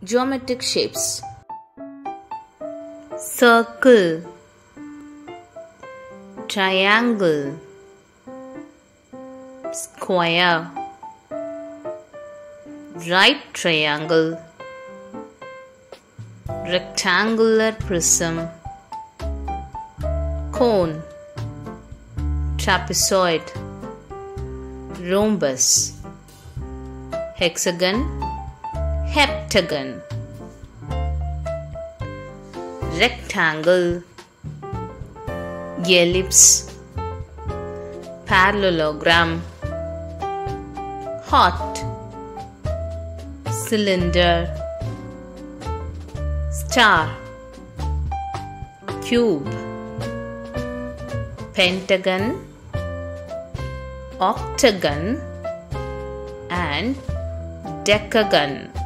Geometric shapes: circle, triangle, square, right triangle, rectangular prism, cone, trapezoid, rhombus, hexagon, heptagon, rectangle, ellipse, parallelogram, heart, cylinder, star, cube, pentagon, octagon, and decagon.